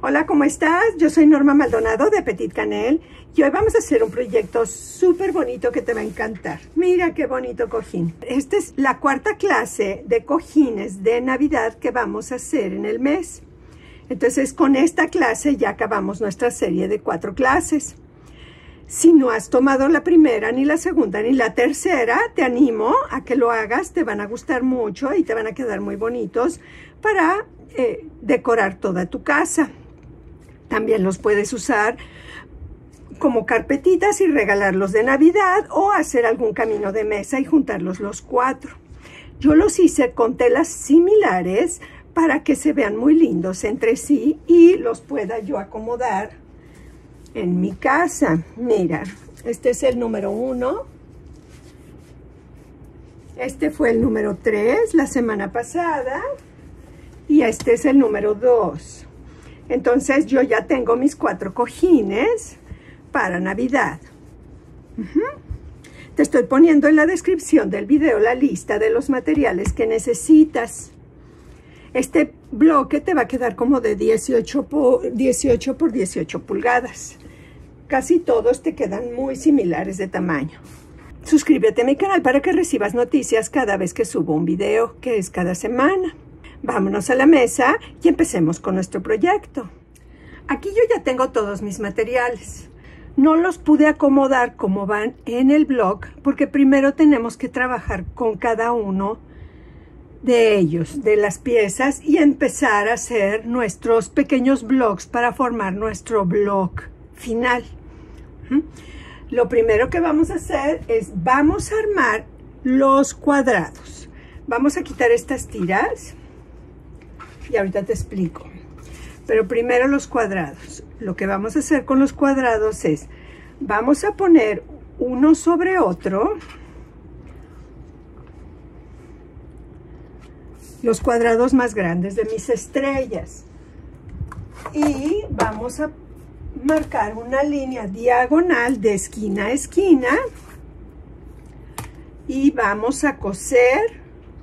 Hola, ¿cómo estás? Yo soy Norma Maldonado de Petit Canel y hoy vamos a hacer un proyecto súper bonito que te va a encantar. Mira qué bonito cojín. Esta es la cuarta clase de cojines de Navidad que vamos a hacer en el mes. Entonces, con esta clase ya acabamos nuestra serie de 4 clases. Si no has tomado la primera, ni la segunda, ni la tercera, te animo a que lo hagas. Te van a gustar mucho y te van a quedar muy bonitos para decorar toda tu casa. También los puedes usar como carpetitas y regalarlos de Navidad o hacer algún camino de mesa y juntarlos los 4. Yo los hice con telas similares para que se vean muy lindos entre sí y los pueda yo acomodar en mi casa. Mira, este es el número 1. Este fue el número 3 la semana pasada. Y este es el número 2. Entonces yo ya tengo mis 4 cojines para Navidad. Te estoy poniendo en la descripción del video la lista de los materiales que necesitas. Este bloque te va a quedar como de 18 por 18 pulgadas. Casi todos te quedan muy similares de tamaño. Suscríbete a mi canal para que recibas noticias cada vez que subo un video, que es cada semana. Vámonos a la mesa y empecemos con nuestro proyecto. Aquí yo ya tengo todos mis materiales. No los pude acomodar como van en el blog porque primero tenemos que trabajar con cada uno de ellos, de las piezas, y empezar a hacer nuestros pequeños blogs para formar nuestro blog final. Lo primero que vamos a hacer es vamos a armar los cuadrados. Vamos a quitar estas tiras y ahorita te explico. Pero primero los cuadrados. Lo que vamos a hacer con los cuadrados es, vamos a poner uno sobre otro los cuadrados más grandes de mis estrellas. Y vamos a marcar una línea diagonal de esquina a esquina. Y vamos a coser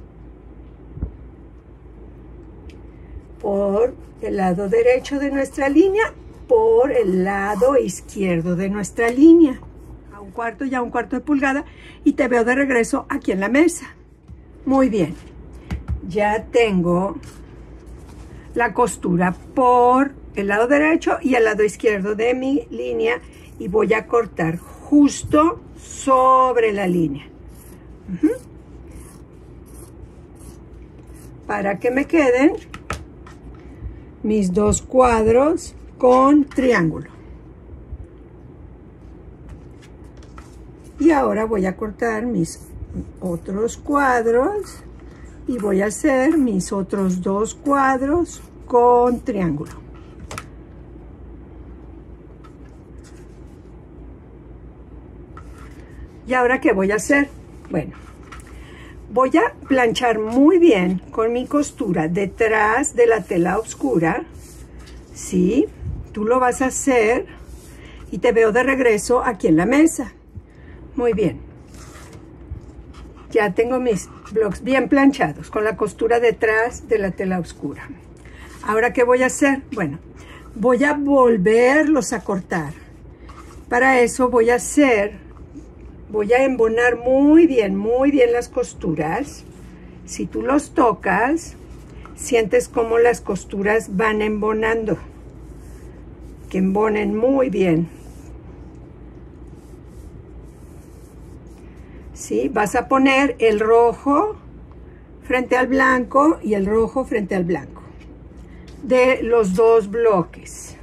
por el lado derecho de nuestra línea, por el lado izquierdo de nuestra línea, a un cuarto de pulgada, y te veo de regreso aquí en la mesa. Muy bien, ya tengo la costura por el lado derecho y el lado izquierdo de mi línea y voy a cortar justo sobre la línea. Para que me queden mis 2 cuadros con triángulo. Y ahora voy a cortar mis otros cuadros y voy a hacer mis otros 2 cuadros con triángulo. ¿Y ahora qué voy a hacer? Bueno, voy a planchar muy bien con mi costura detrás de la tela oscura. Sí, tú lo vas a hacer y te veo de regreso aquí en la mesa. Muy bien. Ya tengo mis bloques bien planchados con la costura detrás de la tela oscura. ¿Ahora qué voy a hacer? Bueno, voy a volverlos a cortar. Para eso voy a embonar muy bien las costuras. Si tú los tocas, sientes cómo las costuras van embonando. Que embonen muy bien. ¿Sí? Vas a poner el rojo frente al blanco y el rojo frente al blanco de los 2 bloques.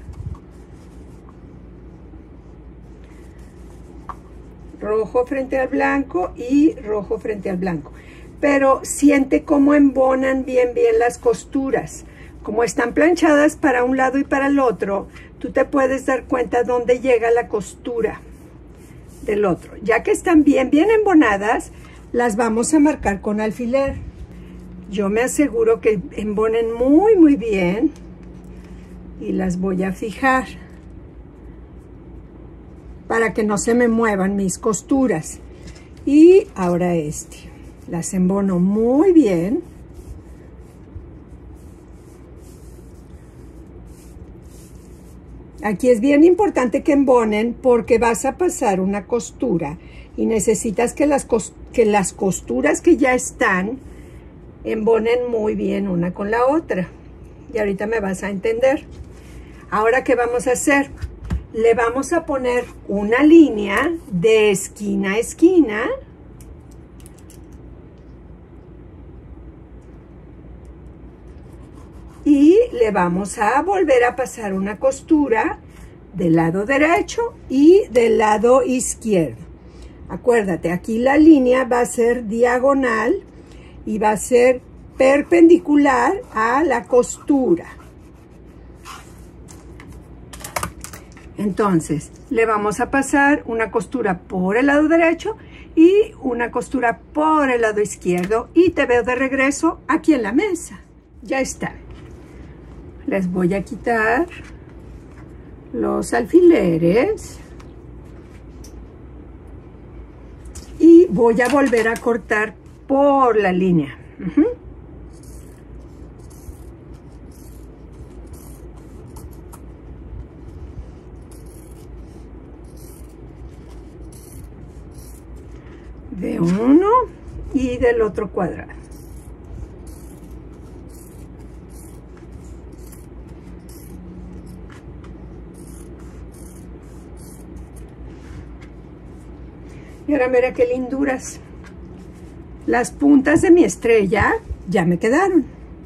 Rojo frente al blanco y rojo frente al blanco. Pero siente cómo embonan bien las costuras. Como están planchadas para un lado y para el otro, tú te puedes dar cuenta dónde llega la costura del otro. Ya que están bien embonadas, las vamos a marcar con alfiler. Yo me aseguro que embonen muy bien y las voy a fijar para que no se me muevan mis costuras. Y ahora las embono muy bien. Aquí es bien importante que embonen porque vas a pasar una costura y necesitas que las costuras que ya están embonen muy bien una con la otra. Y ahorita me vas a entender. Ahora, ¿qué vamos a hacer? Le vamos a poner una línea de esquina a esquina. Y le vamos a volver a pasar una costura del lado derecho y del lado izquierdo. Acuérdate, aquí la línea va a ser diagonal y va a ser perpendicular a la costura. Entonces, le vamos a pasar una costura por el lado derecho y una costura por el lado izquierdo. Y te veo de regreso aquí en la mesa. Ya está. Les voy a quitar los alfileres. Y voy a volver a cortar por la línea. De uno y del otro cuadrado. Y ahora mira qué linduras. Las puntas de mi estrella ya me quedaron.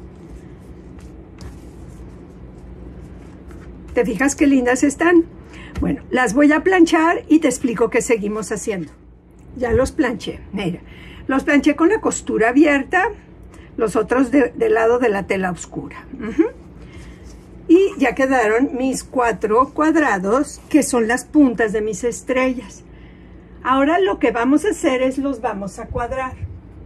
¿Te fijas qué lindas están? Bueno, las voy a planchar y te explico qué seguimos haciendo. Ya los planché, mira. Los planché con la costura abierta, los otros del lado de la tela oscura. Y ya quedaron mis 4 cuadrados, que son las puntas de mis estrellas. Ahora lo que vamos a hacer es los vamos a cuadrar.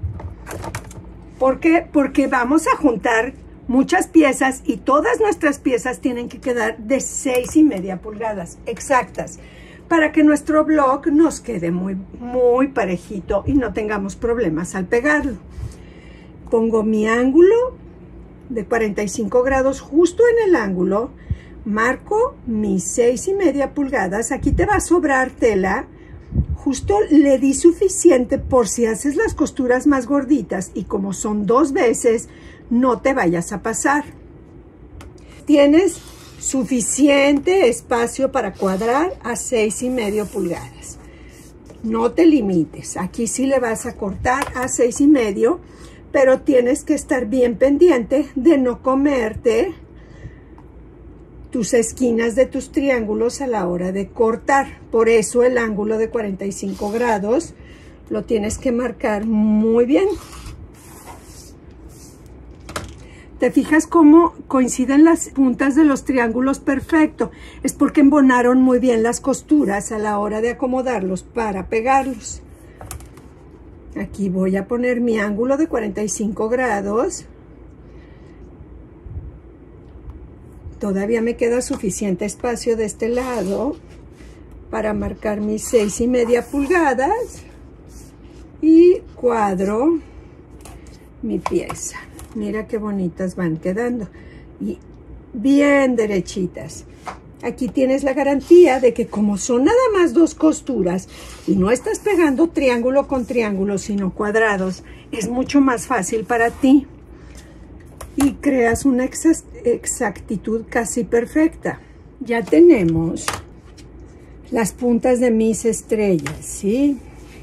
¿Por qué? Porque vamos a juntar muchas piezas y todas nuestras piezas tienen que quedar de 6,5 pulgadas exactas para que nuestro bloc nos quede muy parejito y no tengamos problemas al pegarlo. Pongo mi ángulo de 45 grados justo en el ángulo, marco mis 6,5 pulgadas. Aquí te va a sobrar tela. Justo le di suficiente por si haces las costuras más gorditas y como son 2 veces, no te vayas a pasar. Tienes suficiente espacio para cuadrar a 6,5 pulgadas. No te limites. Aquí sí le vas a cortar a 6,5, pero tienes que estar bien pendiente de no comerte tus esquinas de tus triángulos a la hora de cortar. Por eso el ángulo de 45 grados lo tienes que marcar muy bien. ¿Te fijas cómo coinciden las puntas de los triángulos perfecto? Es porque embonaron muy bien las costuras a la hora de acomodarlos para pegarlos. Aquí voy a poner mi ángulo de 45 grados. Todavía me queda suficiente espacio de este lado para marcar mis 6,5 pulgadas y cuadro mi pieza. Mira qué bonitas van quedando y bien derechitas. Aquí tienes la garantía de que como son nada más 2 costuras y no estás pegando triángulo con triángulo sino cuadrados, es mucho más fácil para ti y creas una exactitud casi perfecta. Ya tenemos las puntas de mis estrellas, ¿sí?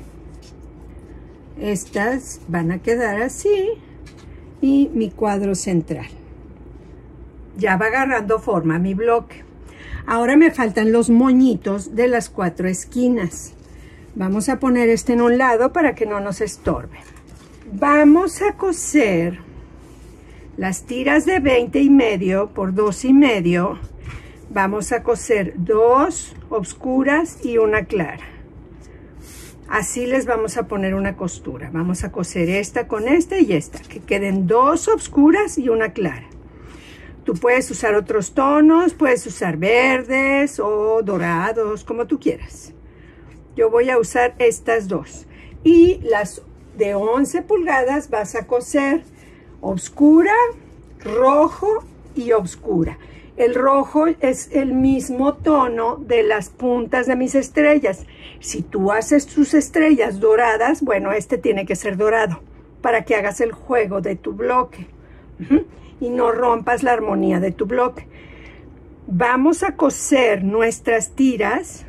Estas van a quedar así y mi cuadro central. Ya va agarrando forma mi bloque. Ahora me faltan los moñitos de las 4 esquinas. Vamos a poner este en un lado para que no nos estorbe. Vamos a coser las tiras de 20,5 por 2,5. Vamos a coser 2 oscuras y una clara. Así les vamos a poner una costura. Vamos a coser esta con esta y esta, que queden 2 oscuras y una clara. Tú puedes usar otros tonos, puedes usar verdes o dorados, como tú quieras. Yo voy a usar estas 2. Y las de 11 pulgadas vas a coser oscura, rojo y oscura. El rojo es el mismo tono de las puntas de mis estrellas. Si tú haces tus estrellas doradas, bueno, este tiene que ser dorado para que hagas el juego de tu bloque y no rompas la armonía de tu bloque. Vamos a coser nuestras tiras.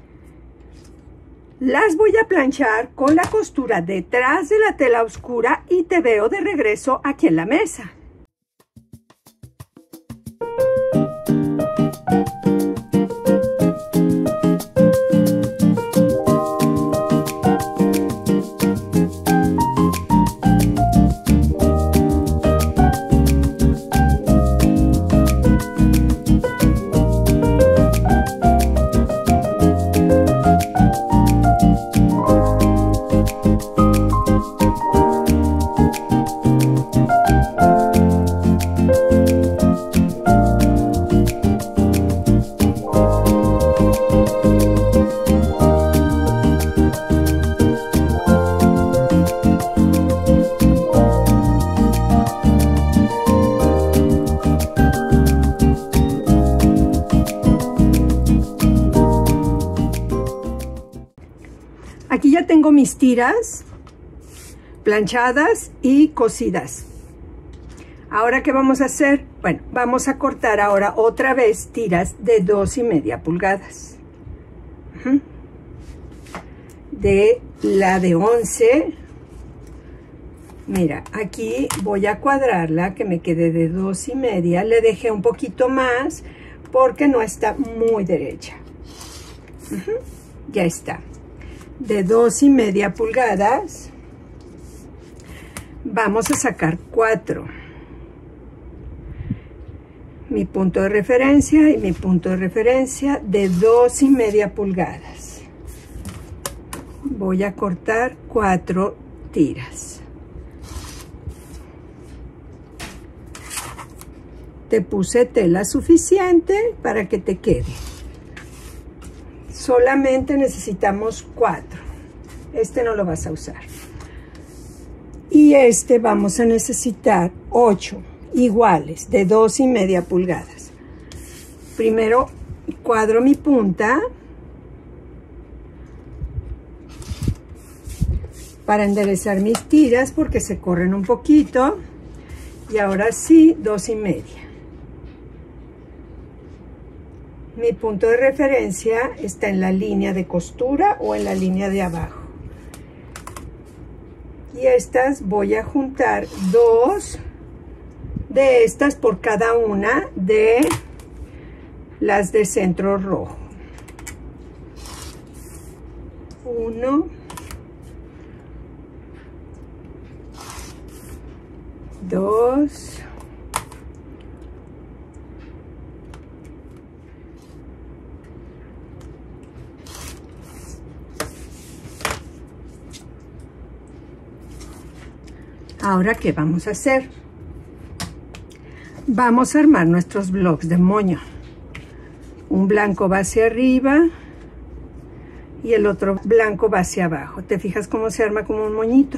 Las voy a planchar con la costura detrás de la tela oscura y te veo de regreso aquí en la mesa. Aquí ya tengo mis tiras planchadas y cosidas. Ahora, ¿qué vamos a hacer? Bueno, vamos a cortar ahora otra vez tiras de 2,5 pulgadas. De la de 11. Mira, aquí voy a cuadrarla que me quede de 2,5. Le dejé un poquito más porque no está muy derecha. Ya está. De 2,5 pulgadas vamos a sacar 4, mi punto de referencia y mi punto de referencia de 2,5 pulgadas. Voy a cortar 4 tiras. Te puse tela suficiente para que te quede. Solamente necesitamos 4. Este no lo vas a usar. Y este vamos a necesitar 8 iguales de 2,5 pulgadas. Primero cuadro mi punta para enderezar mis tiras porque se corren un poquito. Y ahora sí, 2,5. Mi punto de referencia está en la línea de costura o en la línea de abajo. Y estas voy a juntar 2 de estas por cada una de las de centro rojo. 1, 2, ahora, ¿qué vamos a hacer? Vamos a armar nuestros bloques de moño. Un blanco va hacia arriba y el otro blanco va hacia abajo. ¿Te fijas cómo se arma como un moñito?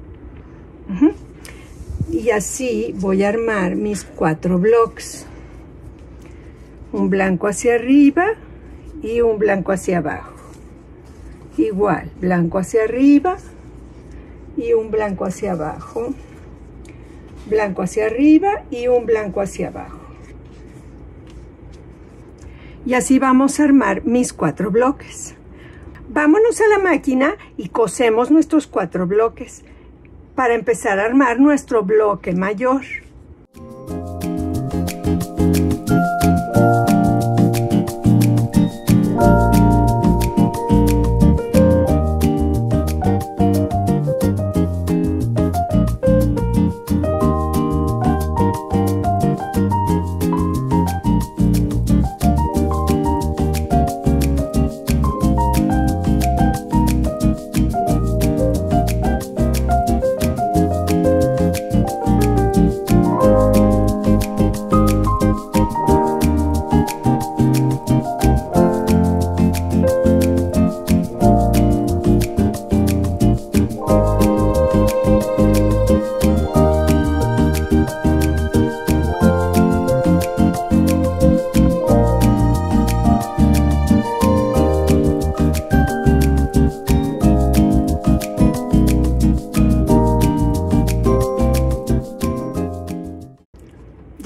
Y así voy a armar mis 4 bloques. Un blanco hacia arriba y un blanco hacia abajo. Igual, blanco hacia arriba y un blanco hacia abajo, blanco hacia arriba y un blanco hacia abajo. Y así vamos a armar mis 4 bloques. Vámonos a la máquina y cosemos nuestros 4 bloques para empezar a armar nuestro bloque mayor.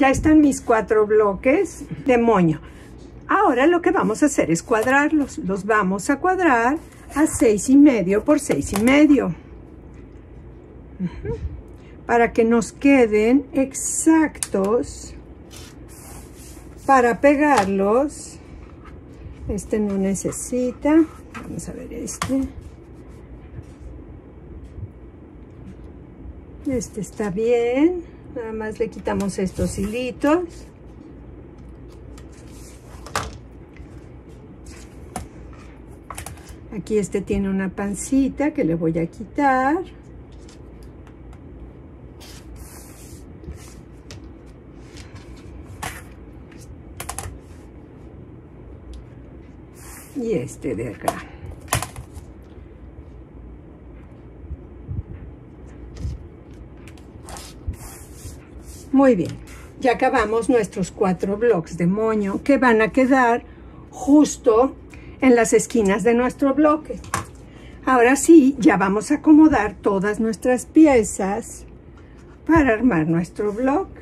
Ya están mis 4 bloques de moño. Ahora lo que vamos a hacer es cuadrarlos. Los vamos a cuadrar a 6,5 por 6,5. Para que nos queden exactos para pegarlos. Este no necesita. Vamos a ver este. Este está bien. Nada más le quitamos estos hilitos. Aquí este tiene una pancita que le voy a quitar. Y este de acá. Muy bien, ya acabamos nuestros 4 bloques de moño que van a quedar justo en las esquinas de nuestro bloque. Ahora sí, ya vamos a acomodar todas nuestras piezas para armar nuestro bloque.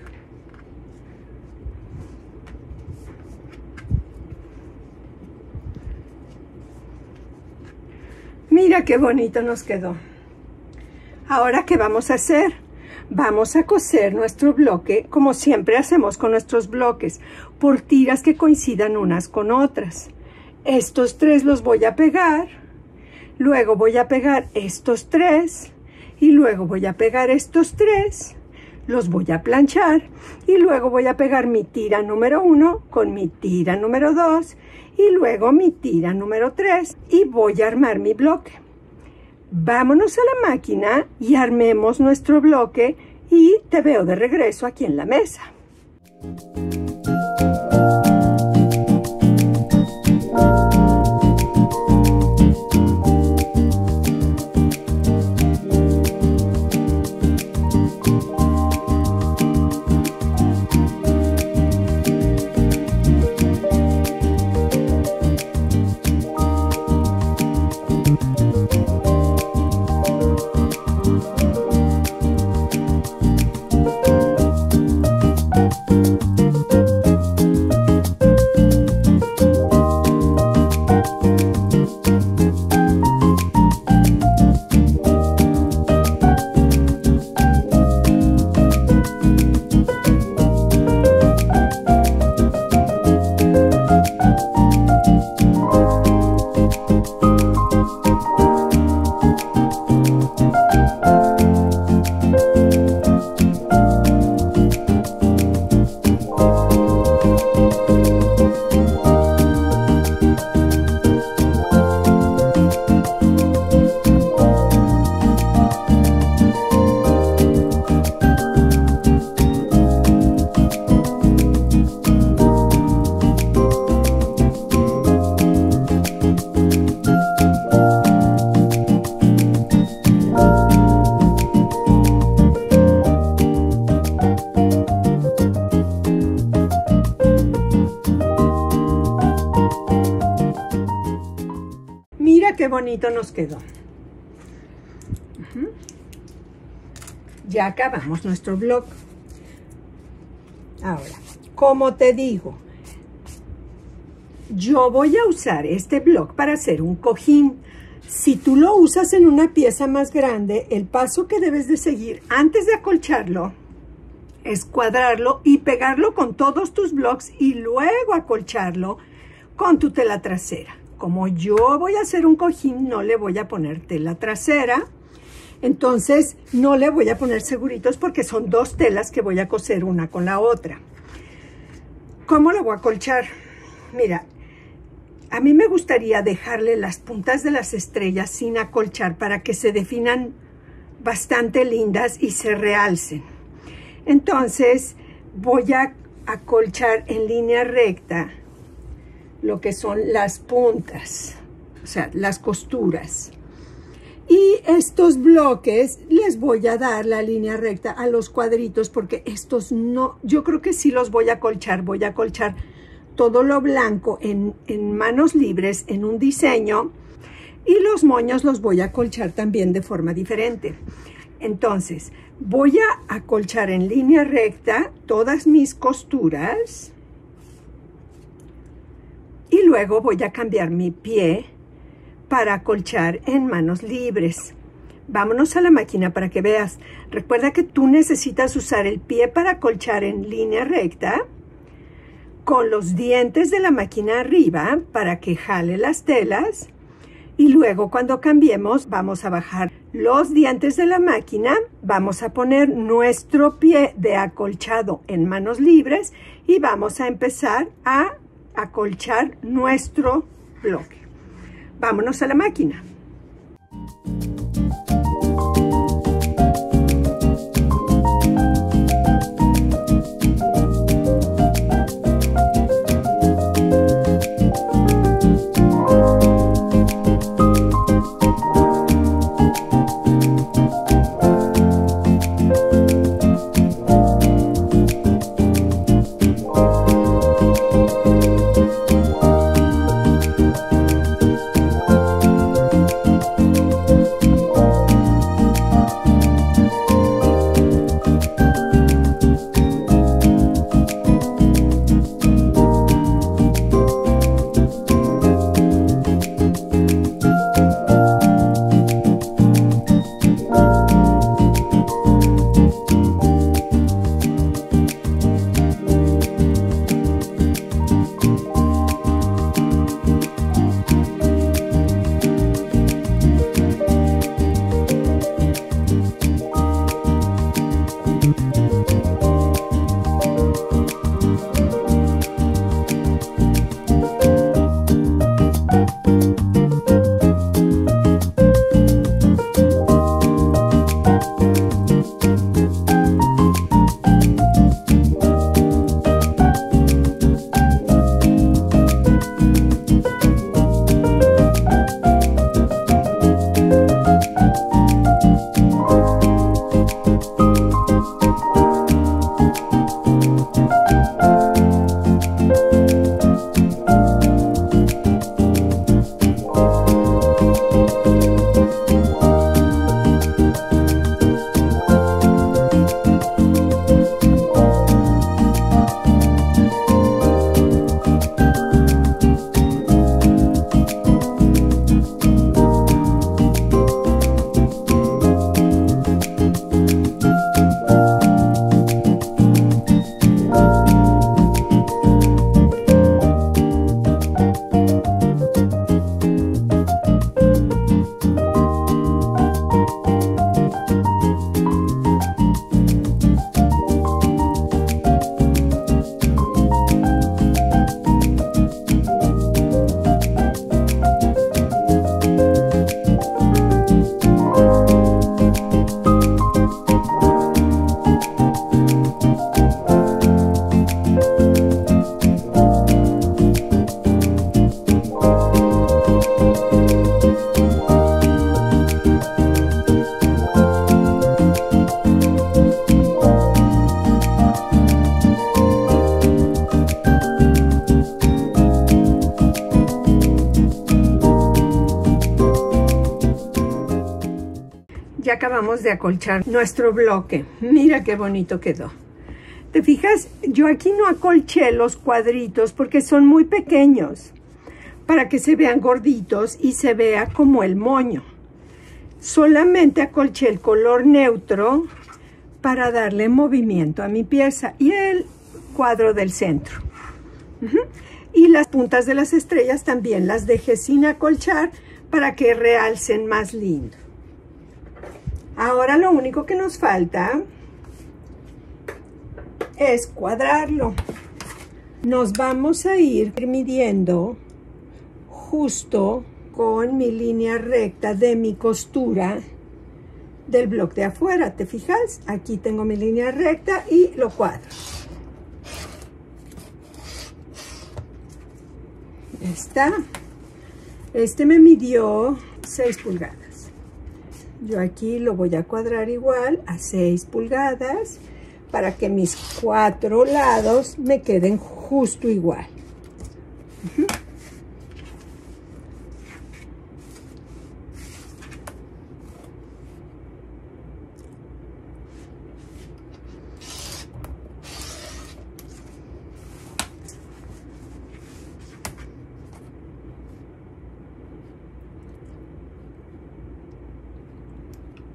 Mira qué bonito nos quedó. Ahora, ¿qué vamos a hacer? Vamos a coser nuestro bloque como siempre hacemos con nuestros bloques, por tiras que coincidan unas con otras. Estos 3 los voy a pegar, luego voy a pegar estos 3 y luego voy a pegar estos 3, los voy a planchar y luego voy a pegar mi tira número 1 con mi tira número 2 y luego mi tira número 3 y voy a armar mi bloque. Vámonos a la máquina y armemos nuestro bloque y te veo de regreso aquí en la mesa. Mira qué bonito nos quedó. Ya acabamos nuestro bloque. Ahora, como te digo, yo voy a usar este bloque para hacer un cojín. Si tú lo usas en una pieza más grande, el paso que debes de seguir antes de acolcharlo es cuadrarlo y pegarlo con todos tus bloques y luego acolcharlo con tu tela trasera. Como yo voy a hacer un cojín, no le voy a poner tela trasera, entonces no le voy a poner seguritos porque son 2 telas que voy a coser una con la otra. ¿Cómo lo voy a acolchar? Mira, a mí me gustaría dejarle las puntas de las estrellas sin acolchar para que se definan bastante lindas y se realcen. Entonces voy a acolchar en línea recta lo que son las puntas, o sea, las costuras. Y estos bloques les voy a dar la línea recta a los cuadritos porque estos no, yo creo que sí los voy a acolchar todo lo blanco en manos libres en un diseño y los moños los voy a acolchar también de forma diferente. Entonces, voy a acolchar en línea recta todas mis costuras y luego voy a cambiar mi pie para acolchar en manos libres. Vámonos a la máquina para que veas. Recuerda que tú necesitas usar el pie para acolchar en línea recta con los dientes de la máquina arriba para que jale las telas. Y luego cuando cambiemos vamos a bajar los dientes de la máquina, vamos a poner nuestro pie de acolchado en manos libres y vamos a empezar a acolchar nuestro bloque. Vámonos a la máquina. Ya acabamos de acolchar nuestro bloque. Mira qué bonito quedó. ¿Te fijas? Yo aquí no acolché los cuadritos porque son muy pequeños para que se vean gorditos y se vea como el moño. Solamente acolché el color neutro para darle movimiento a mi pieza y el cuadro del centro. Y las puntas de las estrellas también las dejé sin acolchar para que realcen más lindo. Ahora lo único que nos falta es cuadrarlo. Nos vamos a ir midiendo justo con mi línea recta de mi costura del bloque de afuera. ¿Te fijas? Aquí tengo mi línea recta y lo cuadro. Está. Este me midió 6 pulgadas. Yo aquí lo voy a cuadrar igual a 6 pulgadas para que mis 4 lados me queden justo igual.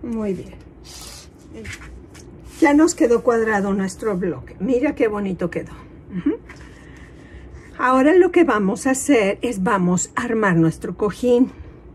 Muy bien. Ya nos quedó cuadrado nuestro bloque. Mira qué bonito quedó. Ahora lo que vamos a hacer es vamos a armar nuestro cojín.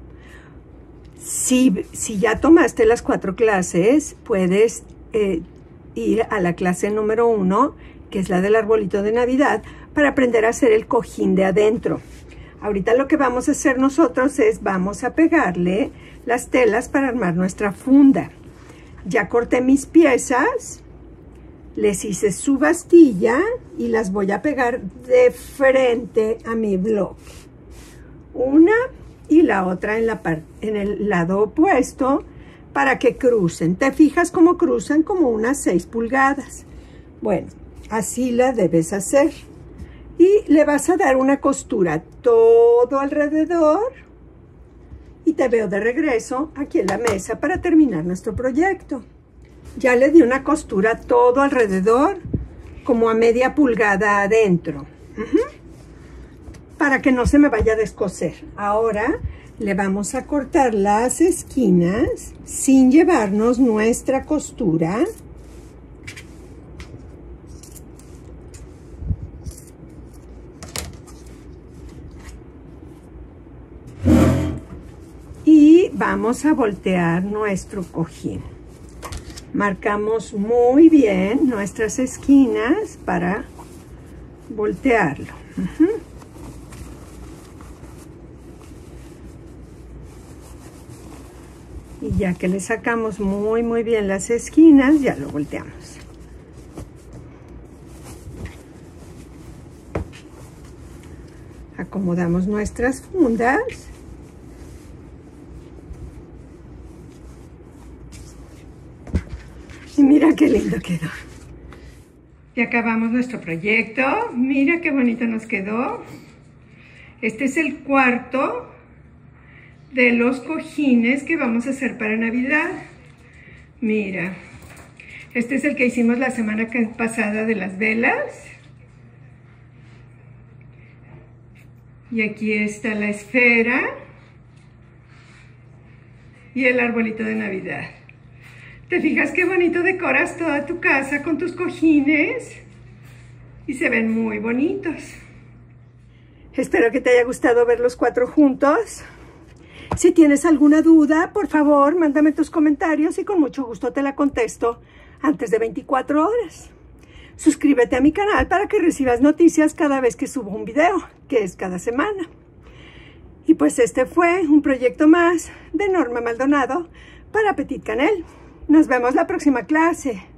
Si ya tomaste las 4 clases, puedes ir a la clase número 1, que es la del arbolito de Navidad, para aprender a hacer el cojín de adentro. Ahorita lo que vamos a hacer nosotros es vamos a pegarle las telas para armar nuestra funda. Ya corté mis piezas, les hice su bastilla y las voy a pegar de frente a mi bloque. Una y la otra en el lado opuesto para que crucen. ¿Te fijas cómo cruzan? Como unas 6 pulgadas. Bueno, así la debes hacer. Y le vas a dar una costura todo alrededor. Y te veo de regreso aquí en la mesa para terminar nuestro proyecto. Ya le di una costura todo alrededor, como a media pulgada adentro. Para que no se me vaya a descoser. Ahora le vamos a cortar las esquinas sin llevarnos nuestra costura. Y vamos a voltear nuestro cojín. Marcamos muy bien nuestras esquinas para voltearlo. Y ya que le sacamos muy bien las esquinas, ya lo volteamos. Acomodamos nuestras fundas. Y mira qué lindo quedó. Ya acabamos nuestro proyecto. Mira qué bonito nos quedó. Este es el cuarto de los cojines que vamos a hacer para Navidad. Mira, este es el que hicimos la semana pasada de las velas. Y aquí está la esfera y el arbolito de Navidad. ¿Te fijas qué bonito decoras toda tu casa con tus cojines? Y se ven muy bonitos. Espero que te haya gustado ver los 4 juntos. Si tienes alguna duda, por favor, mándame tus comentarios y con mucho gusto te la contesto antes de 24 horas. Suscríbete a mi canal para que recibas noticias cada vez que subo un video, que es cada semana. Y pues este fue un proyecto más de Norma Maldonado para Petit Canel. Nos vemos la próxima clase.